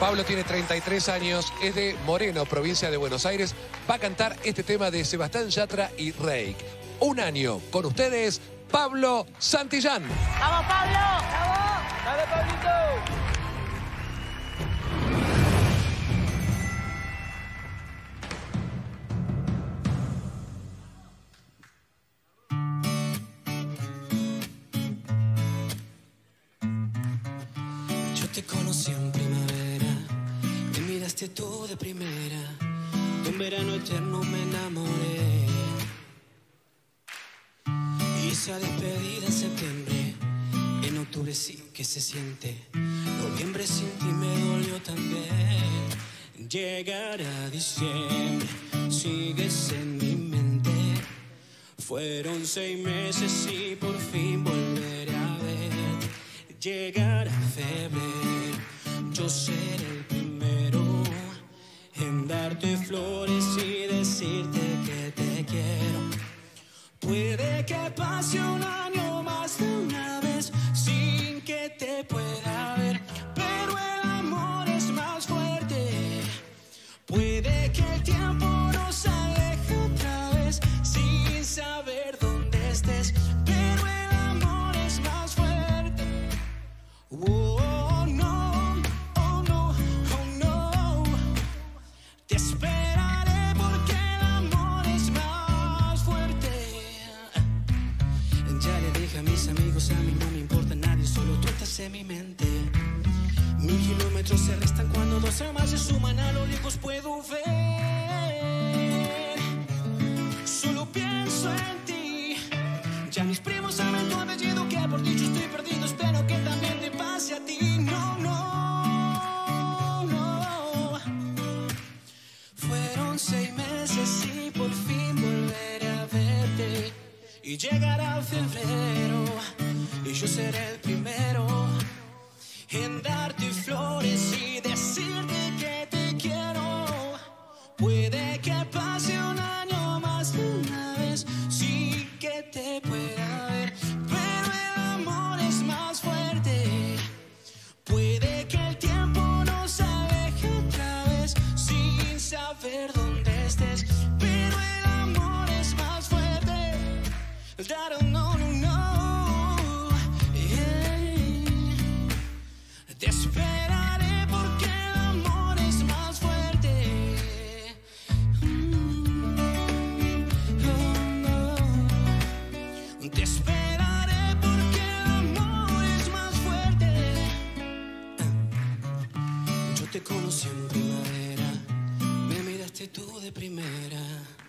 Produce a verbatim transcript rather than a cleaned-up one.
Pablo tiene treinta y tres años, es de Moreno, provincia de Buenos Aires. Va a cantar este tema de Sebastián Yatra y Reik. Un año. Con ustedes, Pablo Santillán. ¡Vamos, Pablo! ¡Vamos! ¡Dale, Pablito! Yo te conocí en primavera, me miraste tú de primera, de un verano eterno me enamoré. Hice a despedida en septiembre, en octubre sí que se siente, noviembre sin ti me dolió también. Llegará diciembre, sigues en mi mente, fueron seis meses y por fin volveré a ver. Llegará febrero, yo seré el primero en darte flores y decirte que te quiero. Puede que pase un año más de una vez sin que te pueda ver, pero el amor es más fuerte. Puede que el tiempo nos aleje otra vez sin saber dónde estés, pero el amor es más fuerte. Oh no, oh no, oh no. Te esperaré porque el amor es más fuerte. Ya le dije a mis amigos, a mí no me importa nadie, solo tú estás en mi mente. Mil kilómetros se restan cuando dos almas se suman, a lo lejos puedo ver. Solo pienso en ti. Ya mis primos saben tu apellido, que por ti yo estoy perdido. Espero que también te pase a ti. No, no, no. Fueron seis meses y por fin volveré a verte. Y llegará febrero y yo seré el primero en darte flores y decirte que te quiero. Puede que pase un año más de una vez sin que te pueda ver, pero el amor es más fuerte. Puede que el tiempo nos aleje otra vez sin saber dónde estés, pero el amor es más fuerte. That no, no, no. Yeah. Te esperaré porque el amor es más fuerte. Mm. Oh, no. Te esperaré porque el amor es más fuerte. Yo te conocí en primavera, me miraste tú de primera.